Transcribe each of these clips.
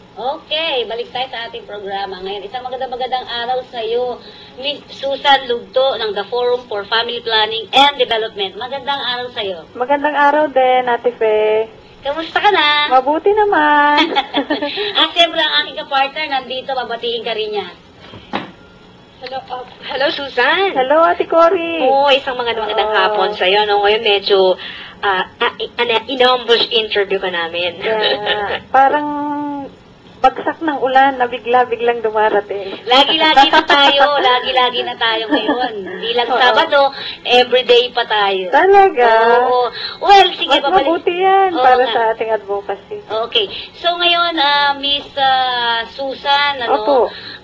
Okay, balik tayo sa ating programa. Ngayon, isang magandang araw sa iyo, Miss Susan Lugto ng The Forum for Family Planning and Development. Magandang araw sa iyo. Magandang araw din, Ate Fe. Kamusta ka na? Mabuti naman. Siyempre, ang aking kapartner nandito, babatiin ka rin niya. Hello, Susan. Hello, Ate Cory. Oo, isang magandang hapon sa'yo. No? Ngayon medyo in-ambush interview ka namin. Yeah, parang bagsak ng ulan na biglang dumarating. Lagi-lagi na tayo. Lagi-lagi na tayo ngayon. Hindi lang Sabado, everyday pa tayo. Talaga? Oo. Well, sige, mas mabuti yan para sa ating advocacy. Okay. So ngayon, Miss Susan, Opo.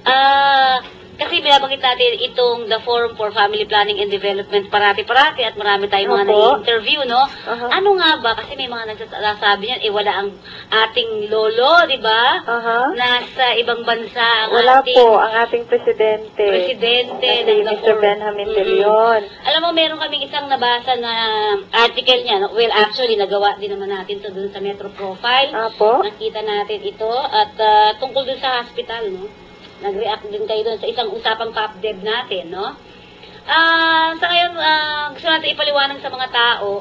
kasi binabanggit natin itong The Forum for Family Planning and Development parati-parati at marami tayong mga nai-interview, no? Ano nga ba? Kasi may mga nagsasabi niyan, wala ang ating lolo, di ba? Nasa ibang bansa ang wala po, ang ating presidente. Presidente ng Mr. Benjamin De Leon. Alam mo, meron kaming isang nabasa na article niya. No? Well, actually, nagawa din naman natin ito dun sa Metro Profile. Apo? Nakita natin ito. At tungkol dun sa hospital, no? Nag-react din kayo doon sa isang usapang PopDev natin, no? Sa ngayon, gusto natin ipaliwanag sa mga tao,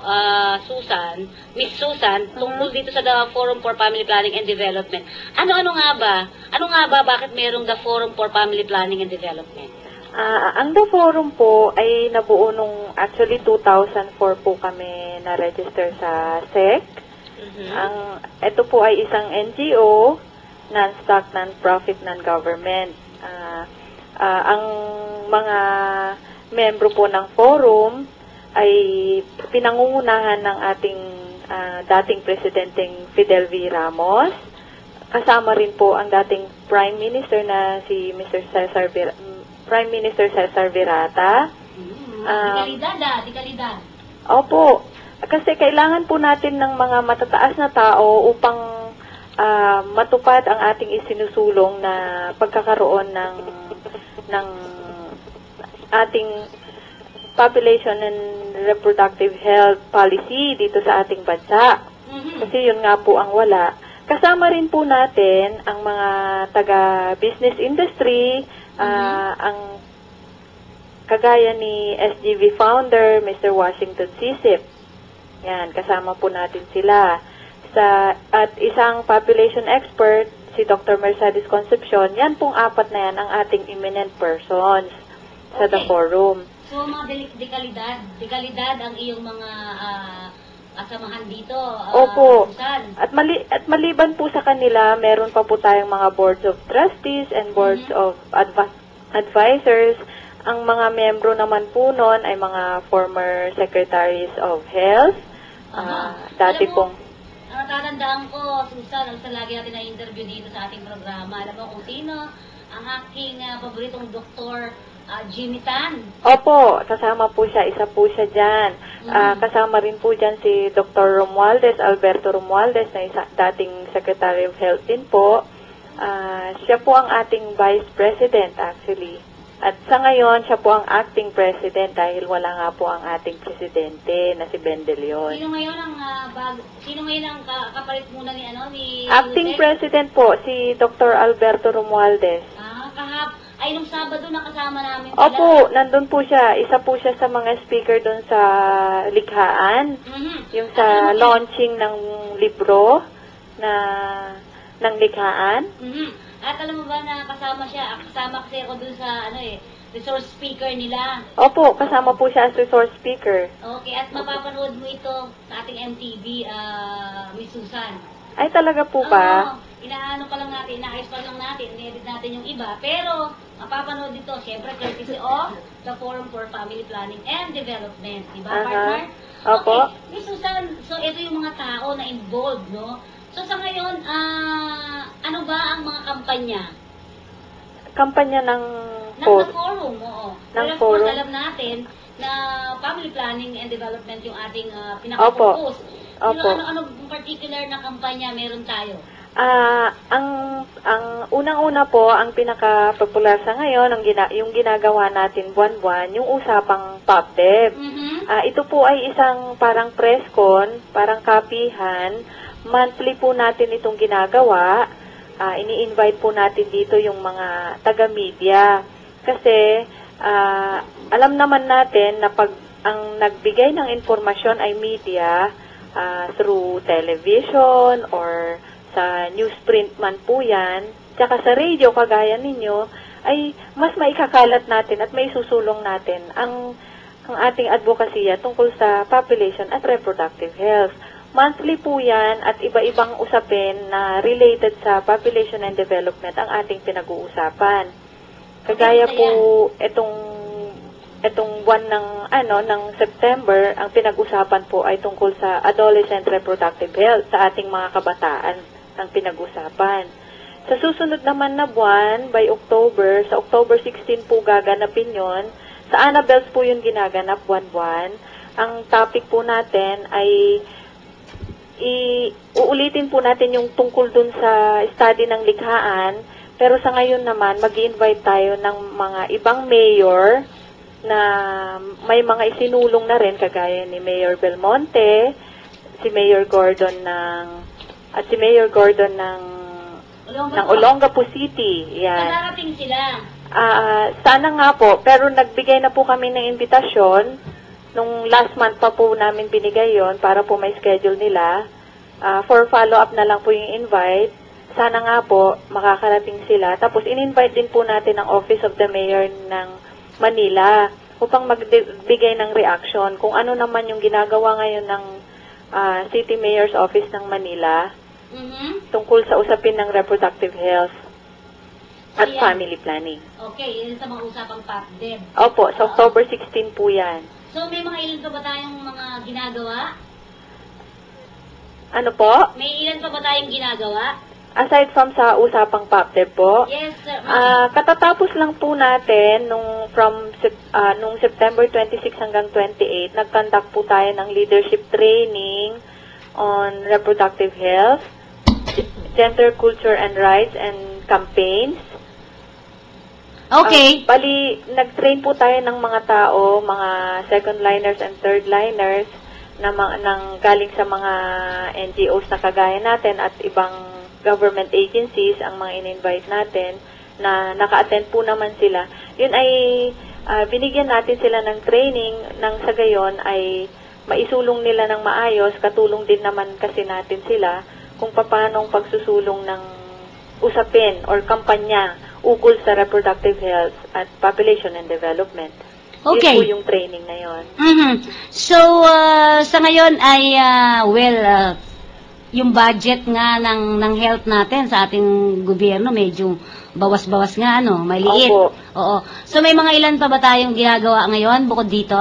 Miss Susan, tungkol dito sa The Forum for Family Planning and Development. Ano nga ba? Ano nga ba bakit mayroong The Forum for Family Planning and Development? Ang The Forum po ay nabuo nung actually 2004 po kami na-register sa SEC. Ito po ay isang NGO, non-stock, non-profit, non-government. Ang mga membro po ng forum ay pinangungunahan ng ating dating presidenteng Fidel V. Ramos. Kasama rin po ang dating Prime Minister na si Prime Minister Cesar Virata. Dikalidad. Opo. Kasi kailangan po natin ng mga matataas na tao upang matupad ang ating isinusulong na pagkakaroon ng ating population and reproductive health policy dito sa ating bansa. Kasi yun nga po ang wala. Kasama rin po natin ang mga taga-business industry, ang kagaya ni SGV founder, Mr. Washington Sisip. Yan, kasama po natin sila. At isang population expert, si Dr. Mercedes Concepcion, yan pong apat na yan ang ating eminent persons sa The Forum. So, mga dekalidad ang iyong mga kasamahan dito. Opo. Susan. At maliban po sa kanila, meron pa po tayong mga boards of trustees and boards of advisors. Ang mga membro naman po nun ay mga former secretaries of health. Dati pong Tatandaan ko, Susan, ang lagi natin na-interview dito sa ating programa. Alam mo kung sino ang aking paboritong doktor, Jimmy Tan. Opo, kasama po siya. Isa po siya dyan. Kasama rin po dyan si Dr. Alberto Romualdez, na dating Secretary of Health din po. Siya po ang ating Vice President actually. At sa ngayon, siya po ang acting president dahil wala nga po ang ating presidente na si Ben De Leon. Sino ngayon ang kapalit muna ni acting president po, si Dr. Alberto Romualdez. Nung Sabado nakasama namin sila. Opo, nandun po siya. Isa po siya sa mga speaker doon sa likhaan. Yung sa launching ng libro ng likhaan. At alam mo ba na kasama kasi ako dun sa resource speaker nila. Opo, kasama po siya as resource speaker. Okay, at mapapanood mo ito sa ating MTV, Miss Susan. Ay, talaga po ba? Inaayos pa lang natin, in-edit natin yung iba. Pero, mapapanood dito, syempre, courtesy of The Forum for Family Planning and Development. Diba, partner? Opo. Okay, Miss Susan, so ito yung mga tao na involved, no? So sa ngayon, ano ba ang mga kampanya? Kampanya ng forum, oo. Ng of forum. course, alam natin na family planning and development yung ating pinaka-focus. Opo. Ano particular na kampanya meron tayo? Ang unang-una po, ang pinaka-popular sa ngayon, yung ginagawa natin buwan-buwan, yung usapang PopDev. Ito po ay isang parang press con, parang kapihan. Monthly po natin itong ginagawa. ini-invite po natin dito yung mga taga-media. Kasi alam naman natin na pag ang nagbigay ng informasyon ay media, through television or sa newsprint man po yan, tsaka sa radio kagaya ninyo, ay mas maikakalat natin at may susulong natin ang ating advokasya tungkol sa population at reproductive health. Monthly po yan at iba-ibang usapin na related sa population and development ang ating pinag-uusapan. Kagaya po itong buwan ng September, ang pinag-usapan po ay tungkol sa adolescent reproductive health sa ating mga kabataan ang pinag-usapan. Sa susunod naman na buwan, by October, sa October 16 po gaganapin yon. Sa Annabelles po yung ginaganap buwan-buwan. Ang topic po natin ay uulitin po natin yung tungkol dun sa study ng likhaan. Pero sa ngayon naman, mag-invite tayo ng mga ibang mayor na may mga isinulong na rin kagaya ni Mayor Belmonte, si Mayor Gordon ng Olongapo City. Yan. Darating sila. Sana nga po, pero nagbigay na po kami ng imbitasyon. Nung last month pa po namin binigay yon para po may schedule nila. For follow-up na lang po yung invite. Sana nga po, makakarating sila. Tapos, in-invite din po natin ang Office of the Mayor ng Manila upang magbigay ng reaction kung ano naman yung ginagawa ngayon ng City Mayor's Office ng Manila tungkol sa usapin ng reproductive health at family planning. Okay, yun sa mga usapang PAPDEB. Opo, sa October 16 po yan. So, may mga ilan pa ba tayong mga ginagawa? Ano po? May ilan pa ba tayong ginagawa? Aside from sa usapang PAPDEB po, Yes, sir. katatapos lang po natin nung September 26 hanggang 28, nag-conduct po tayo ng leadership training on reproductive health, gender, culture, and rights, and campaigns. Okay. Bali, nag-train po tayo ng mga tao, mga second liners and third liners, galing sa mga NGOs na kagaya natin at ibang government agencies, ang mga in-invite natin, na naka-attend po naman sila. Yun ay binigyan natin sila ng training nang sa gayon ay maisulong nila ng maayos, katulong din naman kasi natin sila kung paanong pagsusulong ng usapin or kampanya ukol sa reproductive health at population and development. Okay. Yun po yung training na yon. So, sa ngayon ay, yung budget nga ng health natin sa ating gobyerno medyo bawas-bawas nga, may liit. Opo. Oo. So, may mga ilan pa ba tayong ginagawa ngayon bukod dito?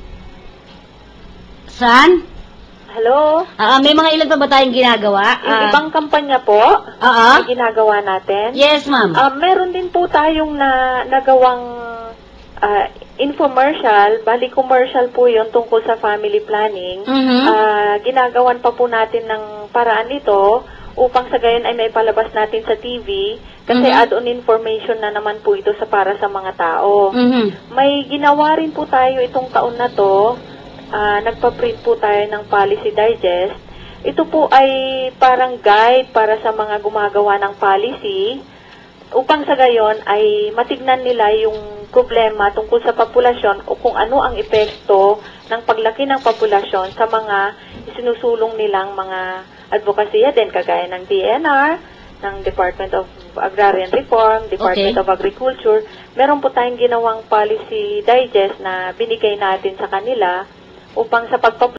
Saan? Hello? May mga ilan pa ba tayong ginagawa? Yung ibang kampanya po, na ginagawa natin. Yes, ma'am. Meron din po tayong nagawang infomercial, bali commercial po yun tungkol sa family planning. Ginagawan pa po natin ng paraan ito upang sa gayon ay may palabas natin sa TV kasi add-on information na naman po ito para sa mga tao. May ginawa rin po tayo itong taon na to, nagpa-print po tayo ng policy digest. Ito po ay parang guide para sa mga gumagawa ng policy upang sa gayon ay matignan nila yung problema tungkol sa populasyon o kung ano ang epekto ng paglaki ng populasyon sa mga isinusulong nilang mga advokasya din kagaya ng DNR, ng Department of Agrarian Reform, Department of Agriculture. Meron po tayong ginawang policy digest na binigay natin sa kanila upang sa